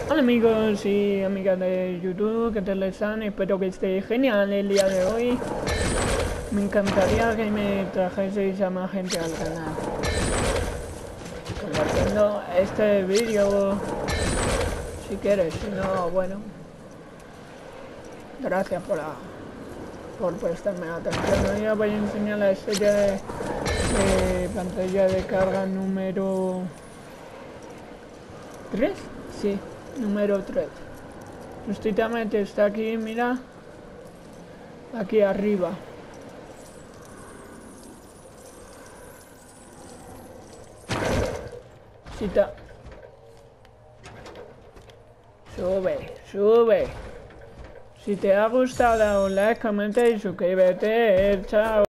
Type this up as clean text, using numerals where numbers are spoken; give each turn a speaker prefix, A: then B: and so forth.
A: Hola amigos y amigas de YouTube, ¿qué tal están? Espero que esté genial el día de hoy. Me encantaría que me trajeseis a más gente al canal compartiendo este vídeo si quieres, si no, bueno, gracias por prestarme atención. Hoy os voy a enseñar la estrella de pantalla de carga número 3, sí, número 3. Justamente está aquí, mira, aquí arriba. Si te... Sube. Si te ha gustado, dale un like, comenta y suscríbete. Chao.